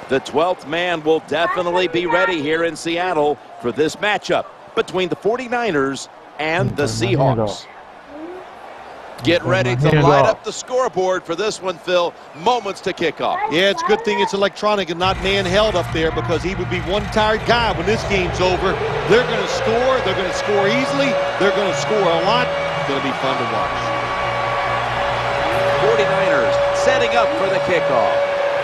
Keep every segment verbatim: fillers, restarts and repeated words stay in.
The twelfth man will definitely be ready here in Seattle for this matchup between the forty-niners and the Seahawks. Get ready to light up the scoreboard for this one, Phil. Moments to kick off. Yeah, it's a good thing it's electronic and not man-held up there, because he would be one tired guy when this game's over. They're going to score. They're going to score easily. They're going to score a lot. It's going to be fun to watch. forty-niners setting up for the kickoff.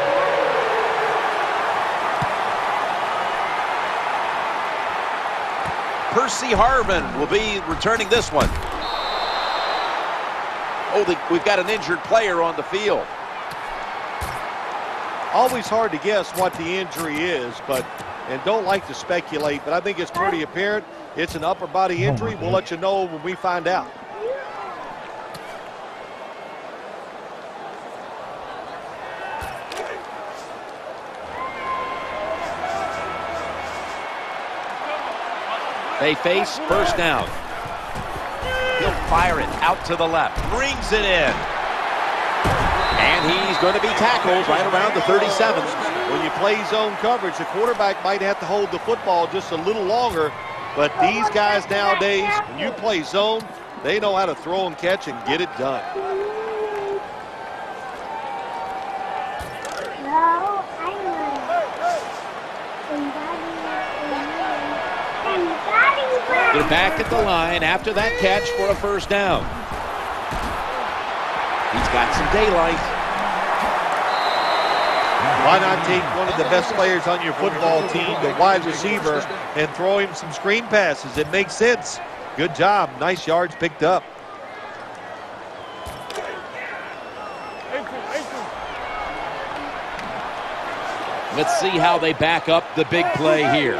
Percy Harvin will be returning this one. Oh, the, we've got an injured player on the field. Always hard to guess what the injury is, but and don't like to speculate, but I think it's pretty apparent. It's an upper body injury. We'll let you know when we find out. They face first down. He'll fire it out to the left. Brings it in. And he's going to be tackled right around the thirty-seven. When you play zone coverage, the quarterback might have to hold the football just a little longer. But these guys nowadays, when you play zone, they know how to throw and catch and get it done. They're back at the line after that catch for a first down. He's got some daylight. Why not take one of the best players on your football team, the wide receiver, and throw him some screen passes? It makes sense. Good job. Nice yards picked up. Let's see how they back up the big play here.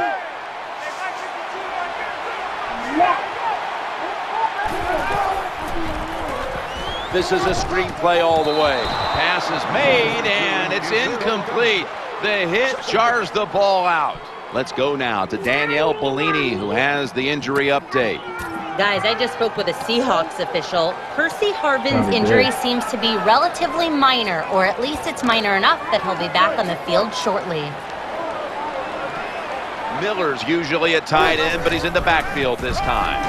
This is a screen play all the way. Pass is made, and it's incomplete. The hit jars the ball out. Let's go now to Danielle Bellini, who has the injury update. Guys, I just spoke with a Seahawks official. Percy Harvin's injury seems to be relatively minor, or at least it's minor enough that he'll be back on the field shortly. Miller's usually a tight end, but he's in the backfield this time.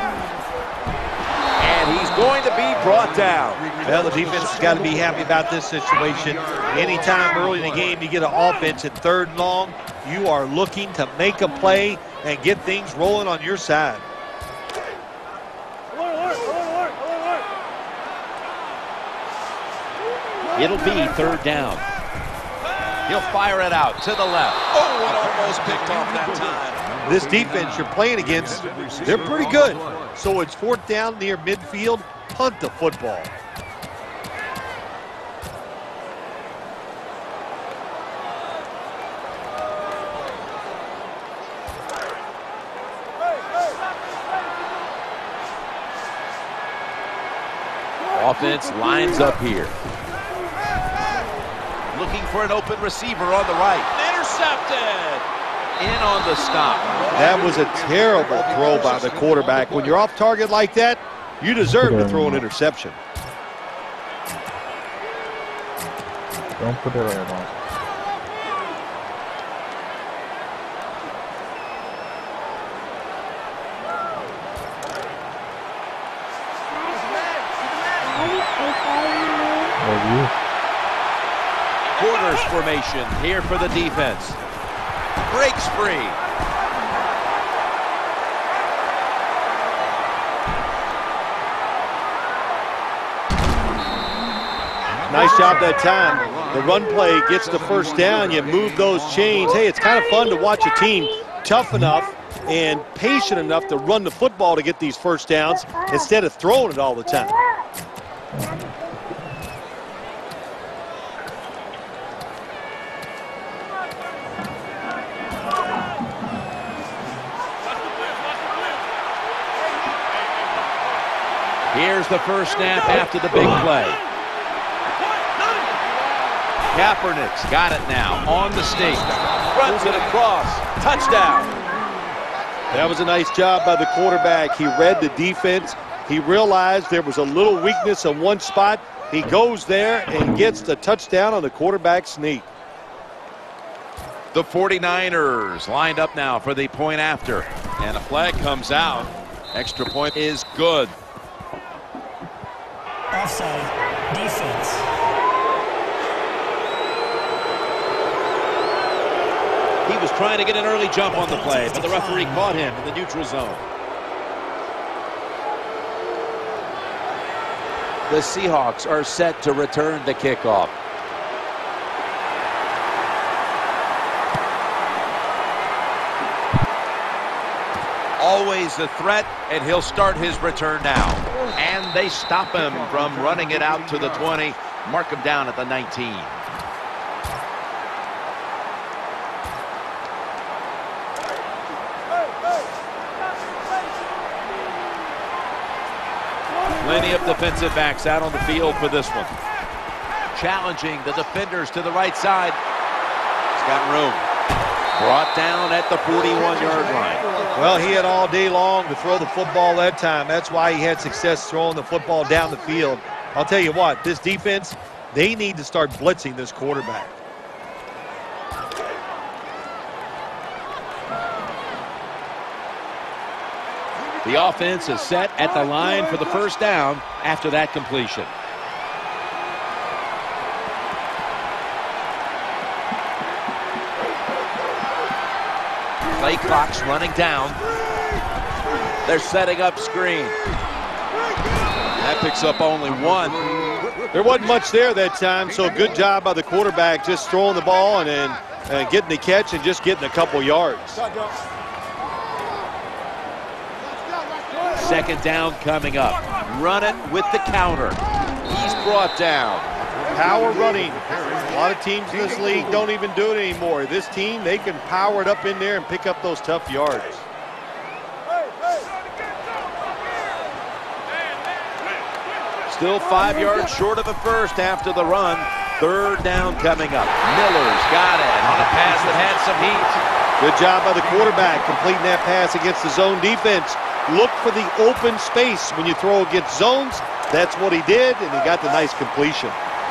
And he's going to be brought down. Well, the defense has got to be happy about this situation. Anytime early in the game you get an offense at third and long, you are looking to make a play and get things rolling on your side. It'll be third down. He'll fire it out to the left. Oh, it almost picked off that time. This defense you're playing against, they're pretty good. So it's fourth down near midfield. Punt the football. Offense lines up here. Looking for an open receiver on the right. Intercepted. In on the stop. That was a terrible throw by the quarterback. When you're off target like that, you deserve to throw an interception. Don't put it right on. Quarters formation here for the defense. Breaks free. Nice job that time. The run play gets the first down. You move those chains. Hey, it's kind of fun to watch a team tough enough and patient enough to run the football to get these first downs instead of throwing it all the time. Here's the first snap after the big play. Kaepernick's got it now on the sneak. Runs it across. Touchdown. That was a nice job by the quarterback. He read the defense. He realized there was a little weakness in one spot. He goes there and gets the touchdown on the quarterback sneak. The forty-niners lined up now for the point after. And a flag comes out. Extra point is good. Offside. Defense. He was trying to get an early jump on the play, but the referee caught him in the neutral zone. The Seahawks are set to return the kickoff. Always a threat, and he'll start his return now. And they stop him from running it out to the twenty. Mark him down at the nineteen. Plenty of defensive backs out on the field for this one. Challenging the defenders to the right side. He's got room. Brought down at the forty-one yard line. Well, he had all day long to throw the football that time. That's why he had success throwing the football down the field. I'll tell you what, this defense, they need to start blitzing this quarterback. The offense is set at the line for the first down after that completion. Play clock's running down. They're setting up screen. That picks up only one. There wasn't much there that time, so good job by the quarterback just throwing the ball and then uh, getting the catch and just getting a couple yards. Second down coming up. Run it with the counter. He's brought down. Power running. A lot of teams in this league don't even do it anymore. This team, they can power it up in there and pick up those tough yards. Still five yards short of a first after the run. Third down coming up. Miller's got it on a pass that had some heat. Good job by the quarterback completing that pass against the zone defense. Look for the open space when you throw against zones. That's what he did, and he got the nice completion.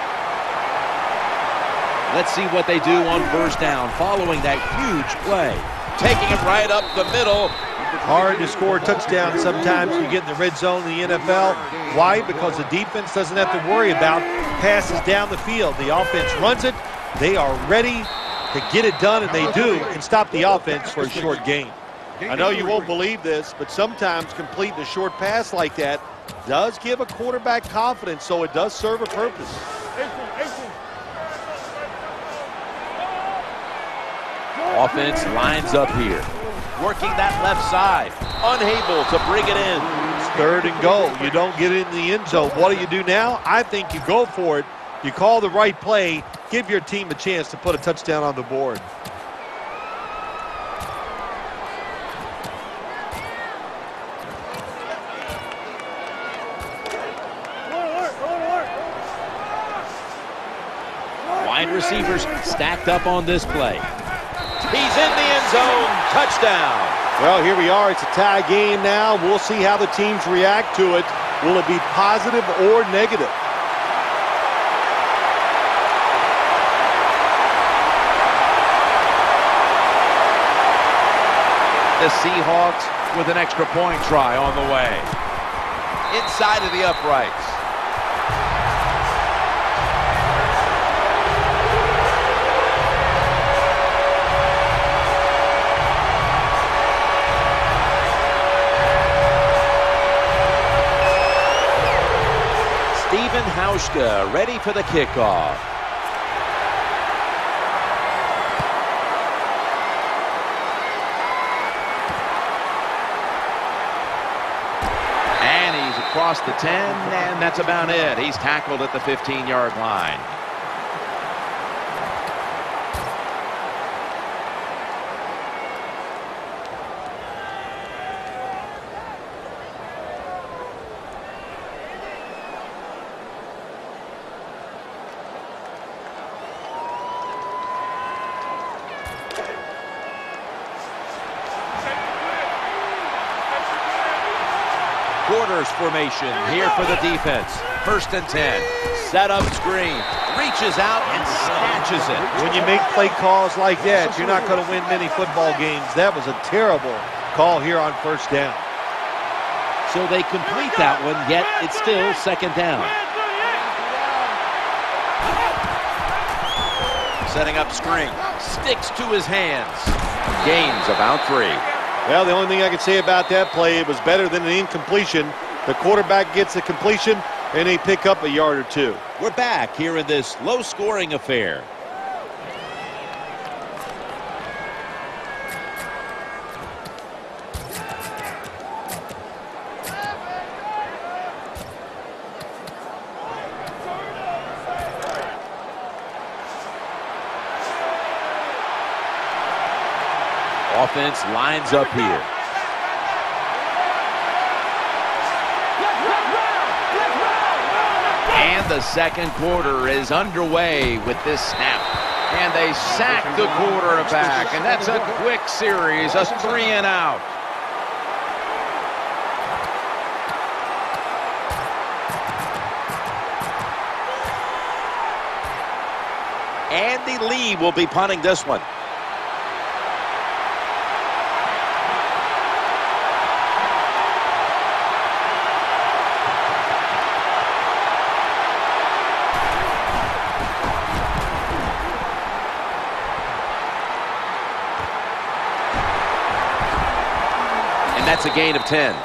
Let's see what they do on first down following that huge play. Taking it right up the middle. Hard to score a touchdown sometimes when you get in the red zone in the N F L. Why? Because the defense doesn't have to worry about passes down the field. The offense runs it. They are ready to get it done, and they do, and stop the offense for a short gain. I know you won't believe this, but sometimes completing a short pass like that does give a quarterback confidence, so it does serve a purpose. Offense lines up here. Working that left side. Unable to bring it in. It's third and goal. You don't get it in the end zone. What do you do now? I think you go for it. You call the right play. Give your team a chance to put a touchdown on the board. Wide receivers stacked up on this play. He's in the end zone. Touchdown. Well, here we are. It's a tie game now. We'll see how the teams react to it. Will it be positive or negative? The Seahawks with an extra point try on the way. Inside of the uprights. Stephen Hauschka ready for the kickoff. And he's across the ten, and that's about it. He's tackled at the fifteen yard line. Quarters formation here for the defense. First and ten. Set up screen. Reaches out and snatches it. When you make play calls like that, you're not going to win many football games. That was a terrible call here on first down. So they complete that one, yet it's still second down. Setting up screen. Sticks to his hands. Gains about three. Well, the only thing I can say about that play, it was better than an incompletion. The quarterback gets the completion, and they pick up a yard or two. We're back here in this low-scoring affair. Offense lines up here. And the second quarter is underway with this snap. And they sack the quarterback. And that's a quick series, a three and out. Andy Lee will be punting this one. That's a gain of ten.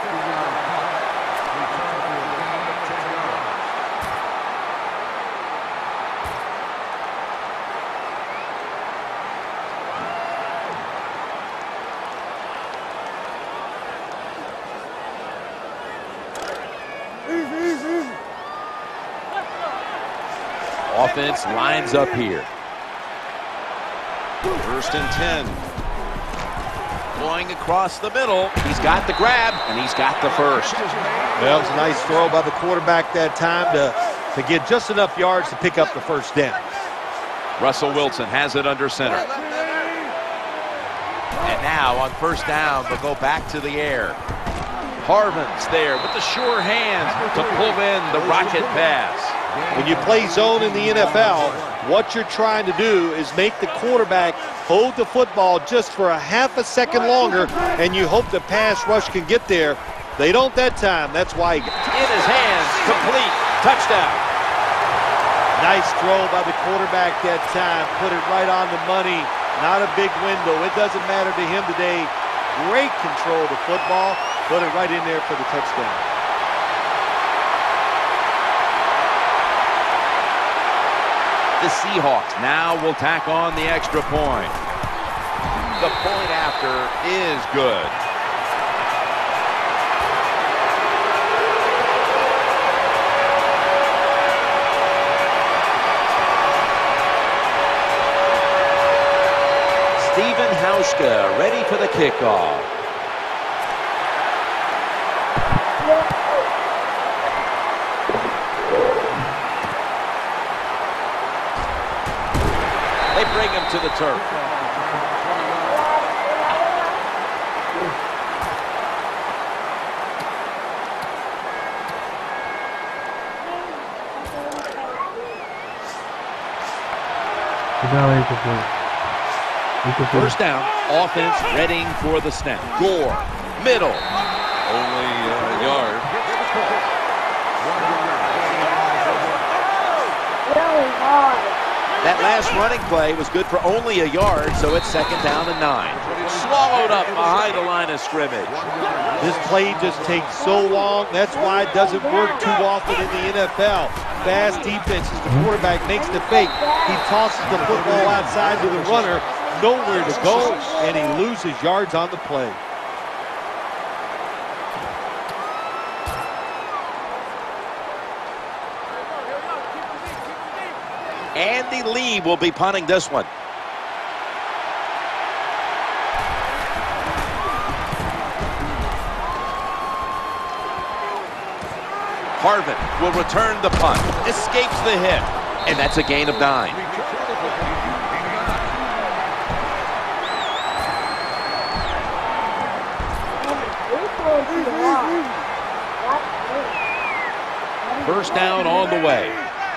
Offense lines up here. First and ten. Going across the middle. He's got the grab, and he's got the first. Well, it was a nice throw by the quarterback that time to, to get just enough yards to pick up the first down. Russell Wilson has it under center. And now on first down, they'll go back to the air. Harvin's there with the sure hands to pull in the rocket pass. When you play zone in the N F L, what you're trying to do is make the quarterback hold the football just for a half a second longer, and you hope the pass rush can get there. They don't that time. That's why. In his hands, complete, touchdown. Nice throw by the quarterback that time. Put it right on the money. Not a big window. It doesn't matter to him today. Great control of the football. Put it right in there for the touchdown. The Seahawks now will tack on the extra point. The point after is good. Stephen Hauschka ready for the kickoff. They bring him to the turf. First down, offense readying for the snap. Gore, middle. Only a yard. That last running play was good for only a yard, so it's second down and nine. Swallowed up behind the line of scrimmage. This play just takes so long. That's why it doesn't work too often in the N F L. Fast defenses, the quarterback makes the fake. He tosses the football outside to the runner, nowhere to go, and he loses yards on the play. Andy Lee will be punting this one. Harvin will return the punt, escapes the hit, and that's a gain of nine. First down on the way.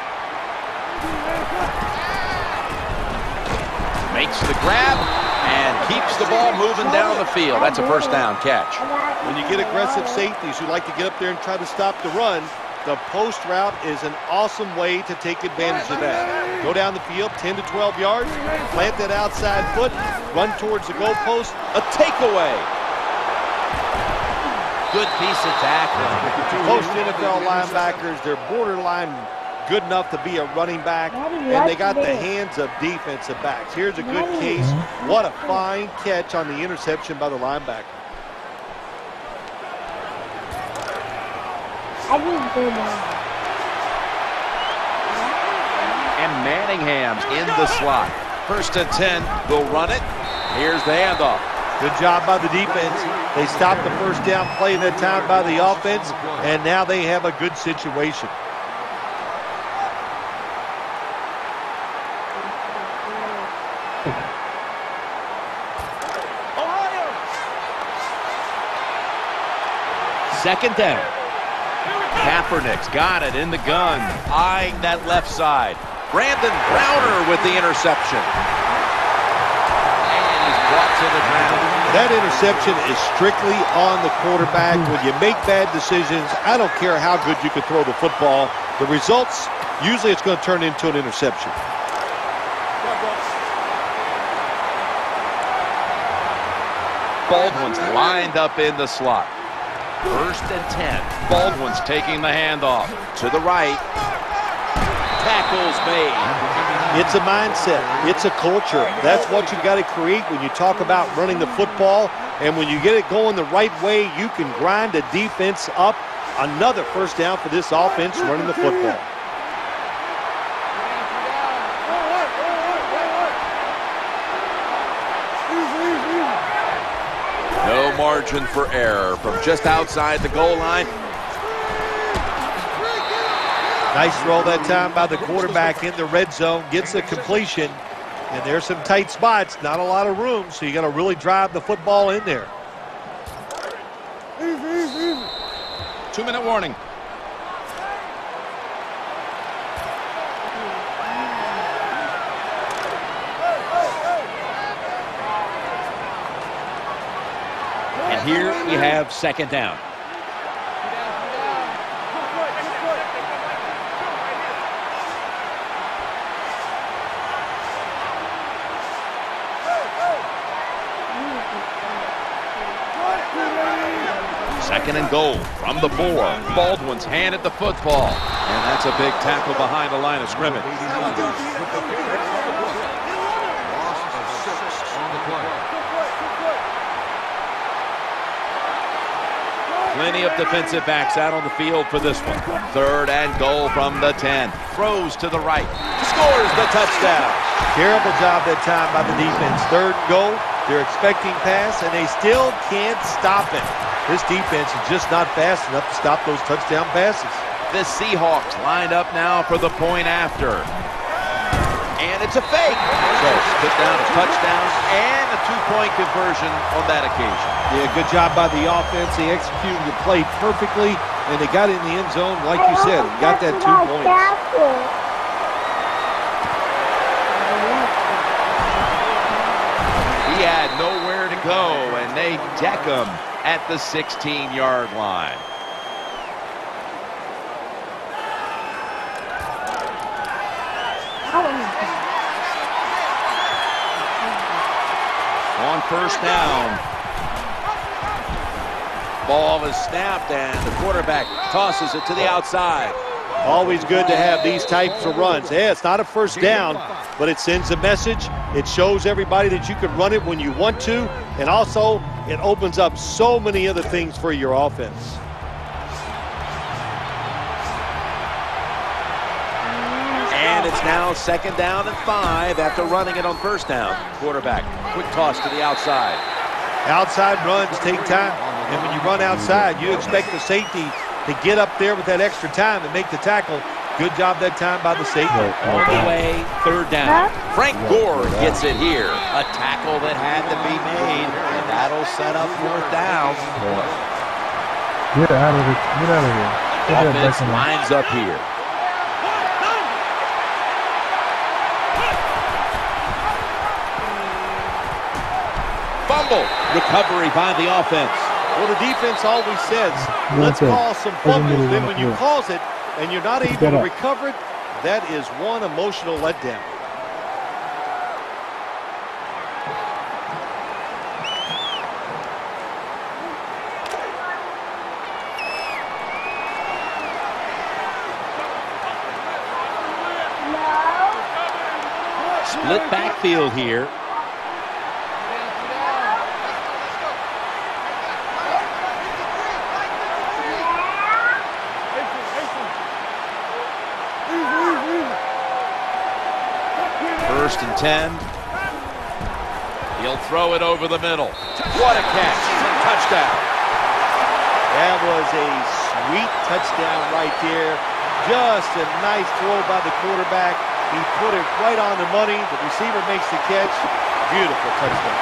Makes the grab and keeps the ball moving down the field. That's a first down catch. When you get aggressive safeties who like to get up there and try to stop the run, the post route is an awesome way to take advantage of that. Go down the field ten to twelve yards, plant that outside foot, run towards the goalpost. A takeaway. Good piece of tackling. Most N F L linebackers, they're borderline good enough to be a running back, and they got the hands of defensive backs. Here's a good case. What a fine catch on the interception by the linebacker. And Manningham's in the slot. First and ten, they'll run it. Here's the handoff. Good job by the defense. They stopped the first down play that time by the offense, and now they have a good situation. Second down. Kaepernick's got it in the gun, eyeing that left side. Brandon Browner with the interception. And he's brought to the ground. That interception is strictly on the quarterback. When you make bad decisions, I don't care how good you can throw the football. The results, usually it's going to turn into an interception. Baldwin's lined up in the slot. First and ten. Baldwin's taking the handoff to the right. Tackles made. It's a mindset. It's a culture. That's what you've got to create when you talk about running the football. And when you get it going the right way, you can grind the defense up. Another first down for this offense running the football. No margin for error from just outside the goal line. Nice throw that time by the quarterback in the red zone. Gets the completion. And there's some tight spots. Not a lot of room, so you got to really drive the football in there. Two-minute warning. And here we have second down. Second and goal from the four. Baldwin's handed the football. And that's a big tackle behind the line of scrimmage. Plenty of defensive backs out on the field for this one. Third and goal from the ten. Throws to the right. Scores the touchdown. Terrible job that time by the defense. Third goal. They're expecting pass, and they still can't stop it. This defense is just not fast enough to stop those touchdown passes. The Seahawks lined up now for the point after. And it's a fake. So, put down a touchdown and a two-point conversion on that occasion. Yeah, good job by the offense. They executed the play perfectly, and they got in the end zone, like you said. Got that two points. He had nowhere to go, and they deck him at the sixteen-yard line. On first down, ball is snapped, and the quarterback tosses it to the outside. Always good to have these types of runs. Yeah, it's not a first down, but it sends a message. It shows everybody that you can run it when you want to, and also it opens up so many other things for your offense. And it's now second down and five after running it on first down. Quarterback, quick toss to the outside. Outside runs take time, and when you run outside, you expect the safety to get up there with that extra time and make the tackle. Good job that time by the safety. On the way, third down. Frank Gore gets it here. A tackle that had to be made, and that'll set up fourth down. Get out of it. Get out of here. Offense lines up here. Fumble. Recovery by the offense. Well, the defense always says, let's cause some fumbles. Then when you cause it and you're not able to recover it, that is one emotional letdown. Split backfield here. First and ten. He'll throw it over the middle. What a catch. Touchdown. That was a sweet touchdown right there. Just a nice throw by the quarterback. He put it right on the money. The receiver makes the catch. Beautiful touchdown.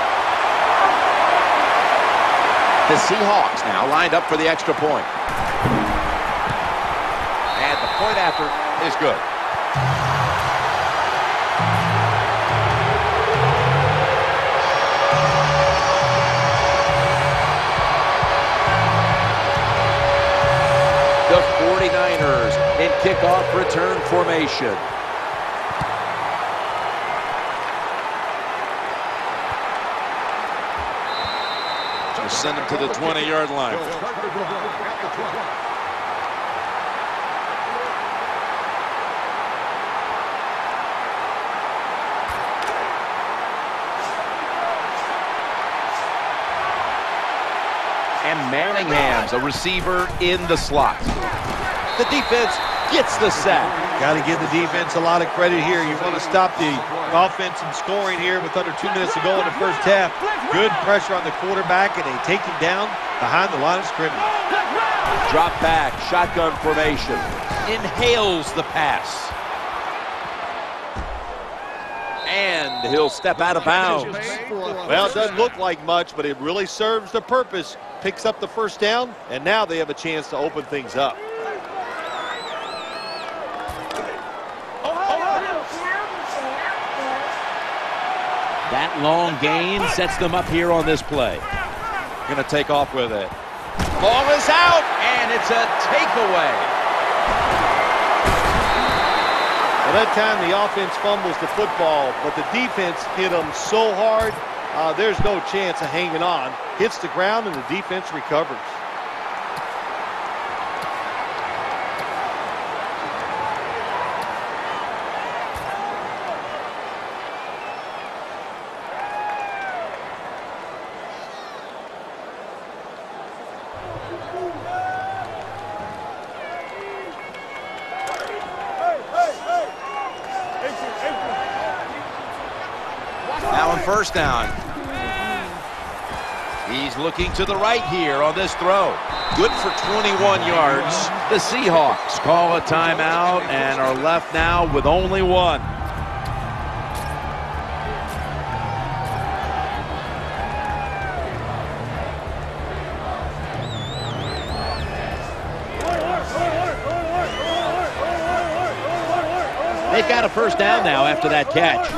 The Seahawks now lined up for the extra point. And the point after is good. The forty-niners in kickoff return formation. Just send him to the twenty-yard line. And Manningham's a receiver in the slot. The defense gets the sack. Got to give the defense a lot of credit here. You want to stop the offense from scoring here with under two minutes to go in the first half. Good pressure on the quarterback, and they take him down behind the line of scrimmage. Drop back, shotgun formation. Inhales the pass. And he'll step out of bounds. Well, it doesn't look like much, but it really serves the purpose. Picks up the first down, and now they have a chance to open things up. That long gain sets them up here on this play. Going to take off with it. Ball is out, and it's a takeaway. Well, that time the offense fumbles the football, but the defense hit them so hard, uh, there's no chance of hanging on. Hits the ground, and the defense recovers. Now on first down. He's looking to the right here on this throw. Good for twenty-one yards. The Seahawks call a timeout and are left now with only one. They've got a first down now after that catch.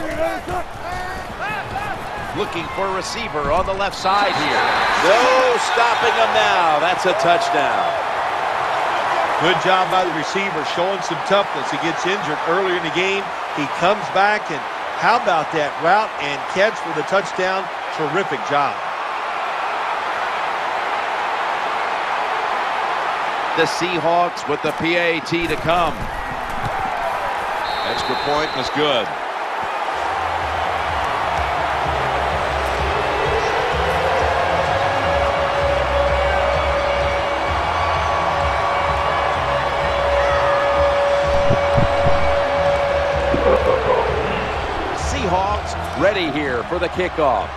Looking for a receiver on the left side here. No stopping him now. That's a touchdown. Good job by the receiver, showing some toughness. He gets injured earlier in the game. He comes back, and how about that route and catch for the touchdown? Terrific job. The Seahawks with the P A T to come. Extra point was good. Seahawks ready here for the kickoff.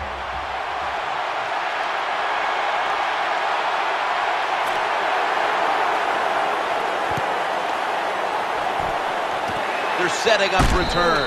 They're setting up return.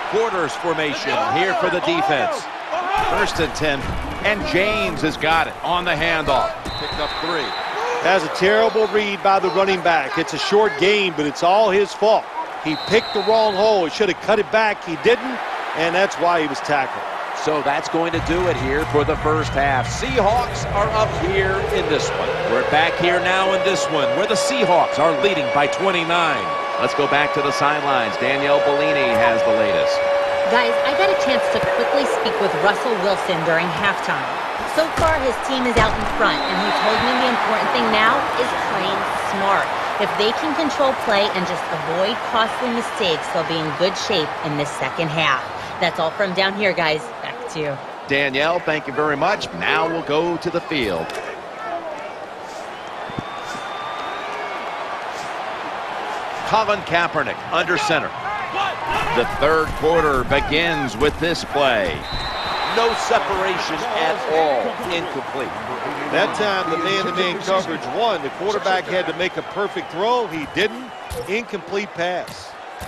quarters formation here for the defense. First and ten, and James has got it on the handoff. Picked up three. That's a terrible read by the running back. It's a short game, but it's all his fault. He picked the wrong hole. He should have cut it back. He didn't, and that's why he was tackled. So that's going to do it here for the first half. Seahawks are up here in this one. We're back here now in this one where the Seahawks are leading by twenty-nine. Let's go back to the sidelines. Danielle Bellini has the latest. Guys, I got a chance to quickly speak with Russell Wilson during halftime. So far, his team is out in front, and he told me the important thing now is playing smart. If they can control play and just avoid costly mistakes, they'll be in good shape in this second half. That's all from down here, guys. Back to you. Danielle, thank you very much. Now we'll go to the field. Colin Kaepernick under center. The third quarter begins with this play. No separation at all. Incomplete. That time the man-to-man coverage won. The quarterback had to make a perfect throw. He didn't. Incomplete pass.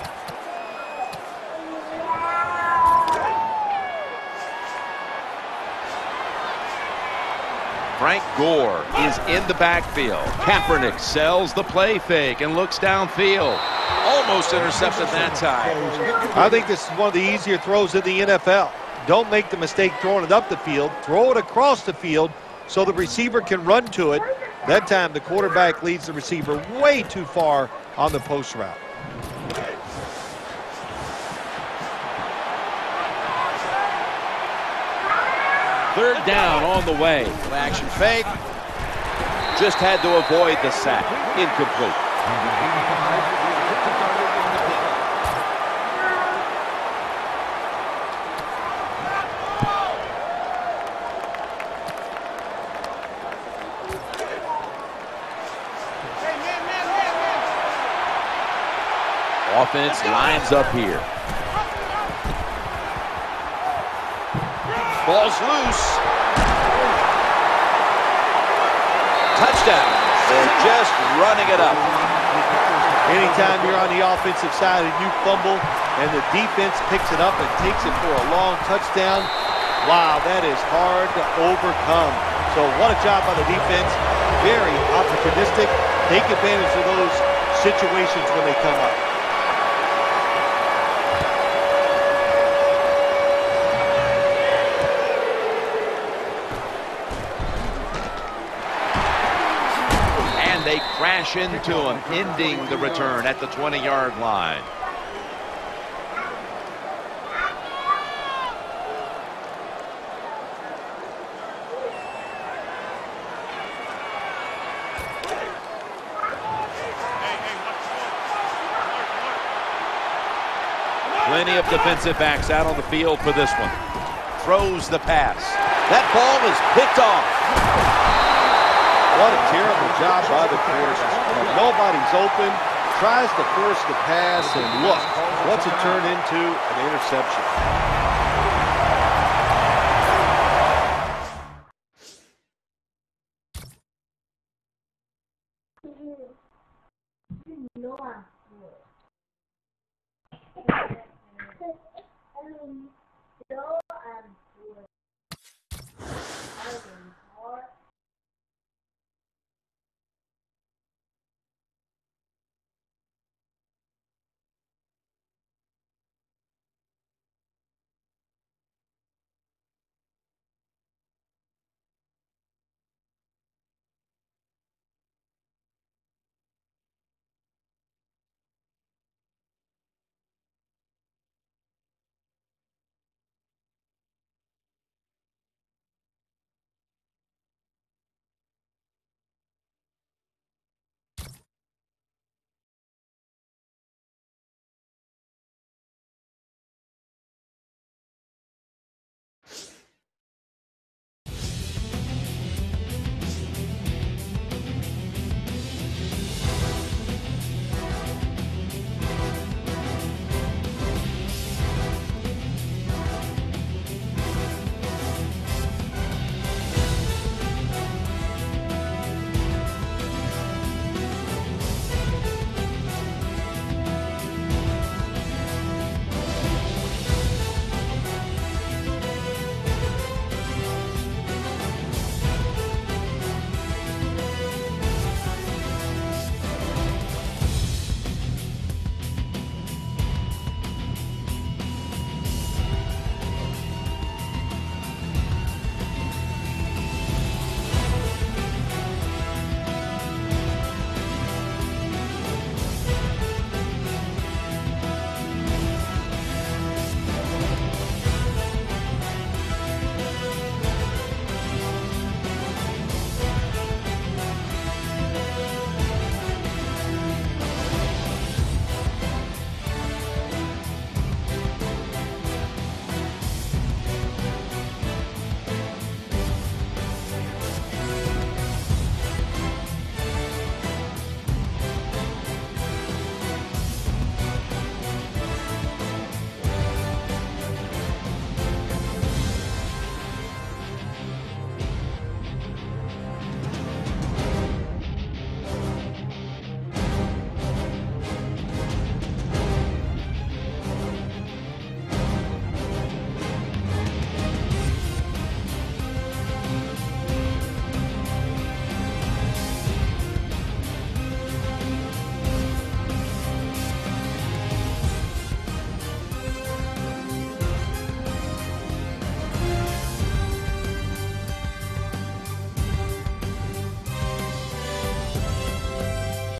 Frank Gore is in the backfield. Kaepernick sells the play fake and looks downfield. Almost intercepted that time. I think this is one of the easier throws in the N F L. Don't make the mistake throwing it up the field. Throw it across the field so the receiver can run to it. That time the quarterback leads the receiver way too far on the post route. Third down on the way. Action fake. Just had to avoid the sack. Incomplete. Offense lines up here. Ball's loose. Touchdown. They're just running it up. Anytime you're on the offensive side and you fumble and the defense picks it up and takes it for a long touchdown, wow, that is hard to overcome. So what a job by the defense. Very opportunistic. Take advantage of those situations when they come up. They crash into him, ending the return at the twenty-yard line. Plenty of defensive backs out on the field for this one. Throws the pass. That ball is picked off. What a terrible job by the quarterback. Nobody's open, tries to force the pass, and look, what's it turned into? An interception.